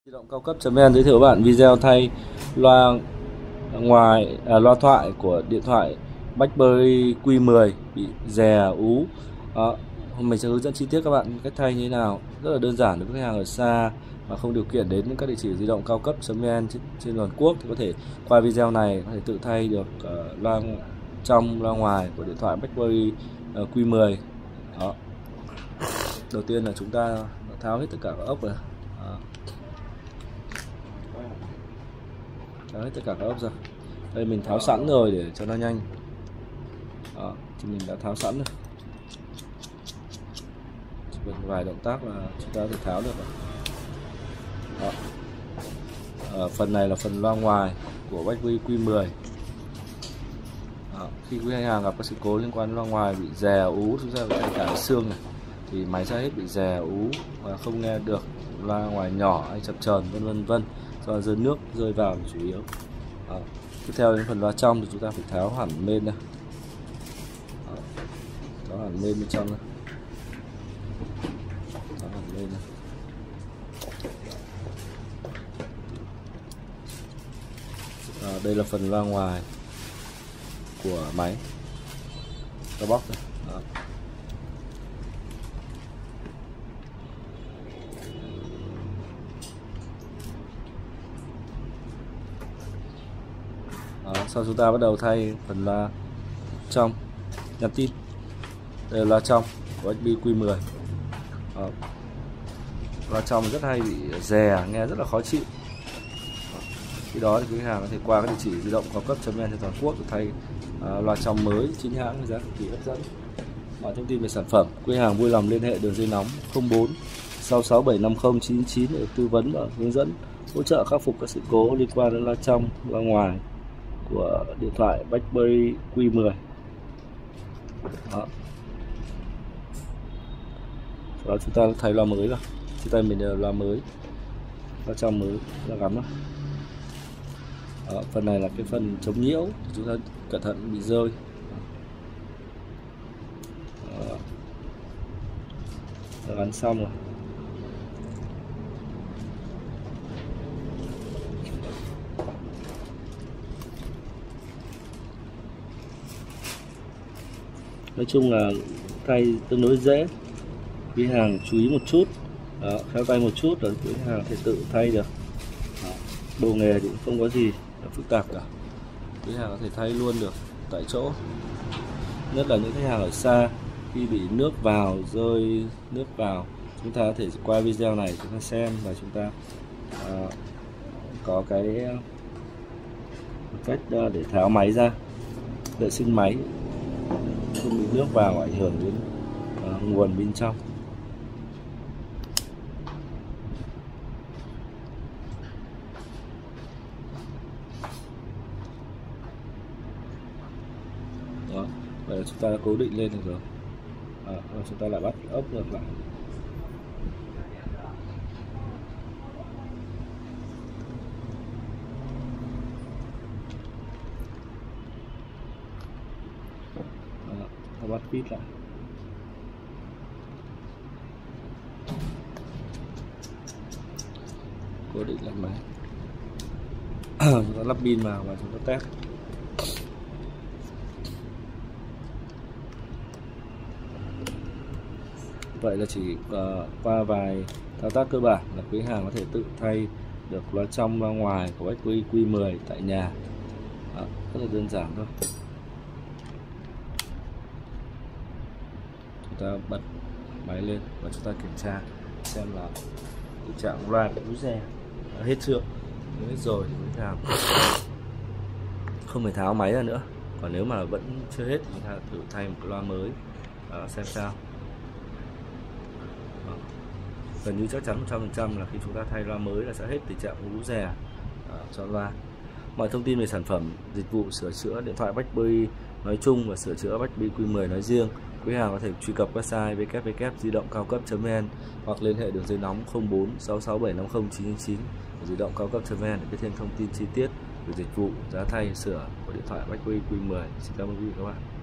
Di động cao cấp.vn giới thiệu bạn video thay loa loa thoại của điện thoại BlackBerry Q10 bị rè ú. Hôm mình sẽ hướng dẫn chi tiết các bạn cách thay như thế nào, rất là đơn giản đối với khách hàng ở xa mà không điều kiện đến các địa chỉ di động cao cấp.vn trên toàn quốc thì có thể qua video này có thể tự thay được loa trong loa ngoài của điện thoại BlackBerry Q10. Đầu tiên là chúng ta tháo hết tất cả các ốc này. Tháo hết tất cả các ốc ra. Đây mình tháo sẵn rồi để cho nó nhanh. Thì mình đã tháo sẵn rồi. Chỉ cần vài động tác là chúng ta có thể tháo được rồi. Phần này là phần loa ngoài của BlackBerry Q10. Khi quý khách hàng gặp các sự cố liên quan đến loa ngoài bị rè ú, chúng ta có thể cả xương này thì máy sẽ hết bị rè ú và không nghe được, loa ngoài nhỏ hay chập chờn vân do rơi nước rơi vào là chủ yếu. Tiếp theo đến phần loa trong thì chúng ta phải tháo hẳn main ra, tháo hẳn main bên trong ra, tháo hẳn main ra. Đây là phần loa ngoài của máy, cái bóc này. Sau chúng ta bắt đầu thay phần loa trong nhắn tin. Đây là loa trong của BlackBerry Q10. Loa trong rất hay bị rè, nghe rất là khó chịu. Khi đó thì khách hàng có thể qua các địa chỉ di động cao cấp.vn trên toàn quốc để thay loa trong mới chính hãng với giá cực kỳ hấp dẫn. Mọi thông tin về sản phẩm, quý khách hàng vui lòng liên hệ đường dây nóng 04 66750 999 để tư vấn và hướng dẫn hỗ trợ khắc phục các sự cố liên quan đến loa trong, loa ngoài của điện thoại BlackBerry Q10. Sau đó chúng ta thay loa mới rồi. Trên tay mình là loa mới, loa trong mới là gắn rồi. Phần này là cái phần chống nhiễu, chúng ta cẩn thận bị rơi. Đã gắn xong rồi. Nói chung là thay tương đối dễ, quý hàng chú ý một chút, khéo tay một chút rồi quý hàng có thể tự thay được. Đồ nghề thì cũng không có gì phức tạp cả, quý hàng có thể thay luôn được tại chỗ. Nhất là những khách hàng ở xa, khi bị nước vào, rơi nước vào, chúng ta có thể qua video này chúng ta xem và chúng ta có cái cách để tháo máy ra, vệ sinh máy không bị nước vào ảnh hưởng đến nguồn bên trong. Đó, vậy là chúng ta đã cố định lên được rồi. Chúng ta lại bắt ốc ngược lại. Ta bắt vít lại. Cố định lại máy. Chúng ta lắp pin vào và chúng ta test. Vậy là chỉ qua vài thao tác cơ bản là quý hàng có thể tự thay được loa trong, loa ngoài của BlackBerry Q10 tại nhà. Rất là đơn giản thôi. Chúng ta bật máy lên và chúng ta kiểm tra xem là tình trạng loa bị ú rè hết chưa. Nếu hết rồi thì quý hàng không phải tháo máy ra nữa. Còn nếu mà vẫn chưa hết thì chúng ta thử thay một cái loa mới xem sao. Gần như chắc chắn 100% là khi chúng ta thay loa mới là sẽ hết tình trạng ú rè cho loa. Mọi thông tin về sản phẩm, dịch vụ sửa chữa điện thoại BlackBerry nói chung và sửa chữa BlackBerry Q10 nói riêng, quý hàng có thể truy cập website www.didongcao-cấp.vn hoặc liên hệ đường dây nóng 04 66750 999 của di động cao cấp.vn để biết thêm thông tin chi tiết về dịch vụ, giá thay, sửa của điện thoại BlackBerry Q10. Xin cảm ơn quý vị và các bạn.